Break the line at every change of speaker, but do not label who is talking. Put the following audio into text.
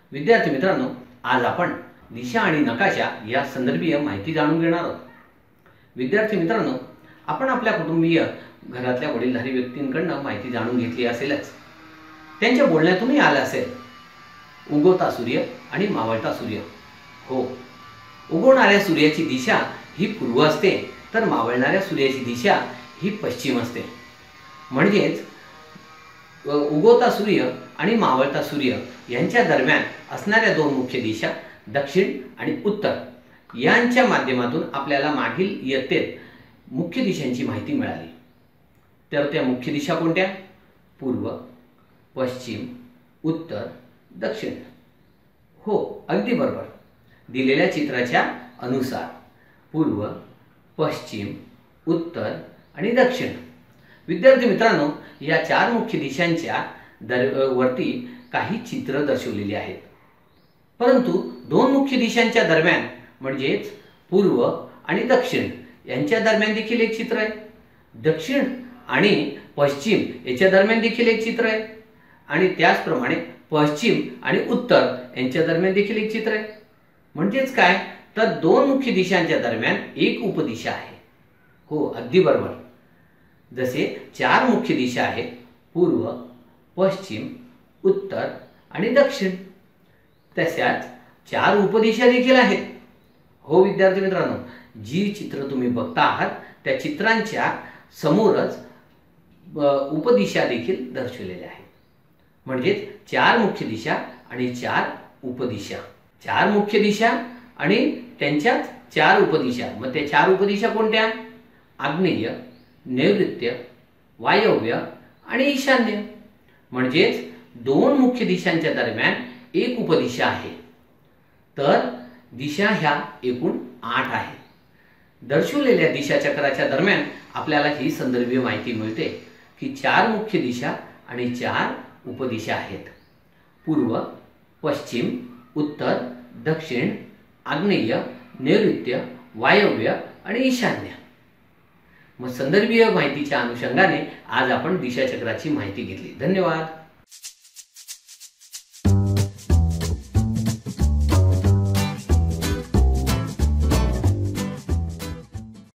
विद्यार्थी मित्रांनो, आज आपण दिशा आणि नकाशा या संदर्भीय माहिती जाणून घेणार आहोत। विद्यार्थी मित्रांनो, आपण आपल्या कुटुंबीय घरातल्या वडीलधारी व्यक्तींकडून माहिती जाणून घेतली असेलच। त्यांच्या बोलण्यातूनही आलं असेल, उगवता सूर्य आणि मावळता सूर्य। हो, उगवणाऱ्या सूर्याची दिशा ही पूर्व असते, तर मावळणाऱ्या सूर्याची दिशा ही पश्चिम असते। म्हणजेच उगवता सूर्य आणि मावळता सूर्य यांच्या दरम्यान असणाऱ्या दोन मुख्य दिशा दक्षिण आणि उत्तर यांच्या माध्यमातून आपल्याला मागील इयत्तेत मुख्य दिशांची माहिती मिळाली। तर त्या मुख्य दिशा कोणत्या? पूर्व, पश्चिम, उत्तर, दक्षिण। हो, अगदी बरोबर। दिलेल्या चित्राच्या अनुसार पूर्व, पश्चिम, उत्तर आणि दक्षिण। विद्यार्थी मित्रांनो, या चार मुख्य दिशांच्या वरती काही चित्र दर्शवलेली आहेत, परंतु दोन मुख्य दिशांच्या दरम्यान म्हणजेच पूर्व आणि दक्षिण यांच्या दरम्यान देखील एक चित्र आहे। दक्षिण आणि पश्चिम याच्या दरम्यान देखील एक चित्र आहे आणि त्याचप्रमाणे पश्चिम आणि उत्तर यांच्या दरम्यान देखील एक चित्र आहे। म्हणजेच काय, तर दोन मुख्य दिशांच्या दरम्यान एक उपदिशा आहे। हो, अगदी बरोबर। जसे चार मुख्य दिशा आहेत, पूर्व, पश्चिम, उत्तर आणि दक्षिण, तशाच चार उपदिशा देखील आहेत। हो विद्यार्थी मित्रांनो, जी चित्र तुम्ही बघता आहात त्या चित्रांच्या समोरच उपदिशा देखील दर्शवलेल्या आहेत। म्हणजे चार मुख्य दिशा आणि चार उपदिशा। चार मुख्य दिशा आणि त्यांच्यात चार उपदिशा। मग त्या चार उपदिशा कोणत्या? आग्नेय, नैऋत्य, वायव्य आणि ईशान्य। म्हणजेच दोन मुख्य दिशांच्या दरम्यान एक उपदिशा आहे। तर दिशा ह्या एकूण 8 आहेत। दर्शवलेल्या दिशा चक्राच्या दरम्यान आपल्याला ही संदर्भीय माहिती मिळते की चार मुख्य दिशा आणि चार उपदिशा आहेत। पूर्व, पश्चिम, उत्तर, दक्षिण, आग्नेय, नैऋत्य, वायव्य आणि ईशान्य। मग संदर्भीय माहितीच्या अनुषंगाने आज आपण दिशाचक्राची माहिती घेतली। धन्यवाद।